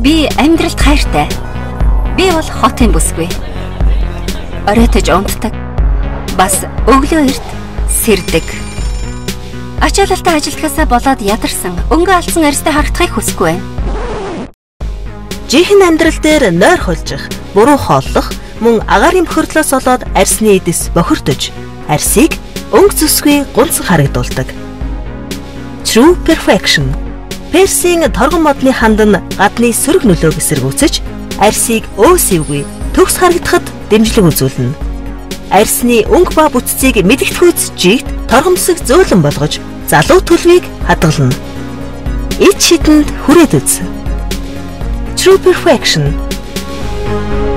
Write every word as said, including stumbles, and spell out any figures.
Би амьдралд хайртай. Би бол хотын бүсгүй. Оройтож унтдаг. Бас өглөө эрт сэрдэг. Ачаалалтай ажилтгаасаа болоод ядарсан, өнгө алдсан арьстай харагдахыг хүсэхгүй байна. Жихэн амьдрал дээр нойр хулжих, буруу хооллох, мөн агаарын бохирдлоос болоод арьсны эдэс бохирдож, арьсыг өнгө зүсгүй гунцхан харагдуулдаг. True Perfection. Персийн торгон модны ханд нь гадны сөрөг нөлөөг эсэргүүцэж, арьсыг өөсөвгүй төгс харагдахад дэмжлэг үзүүлнэ. Арьсны өнгө ба бүтцийг мэдгэдэггүйц жигт торгомсог зөөлөн болгож, залуу төлөвийг хадгална. Ид шидэнд хүрээд үз. True Perfection.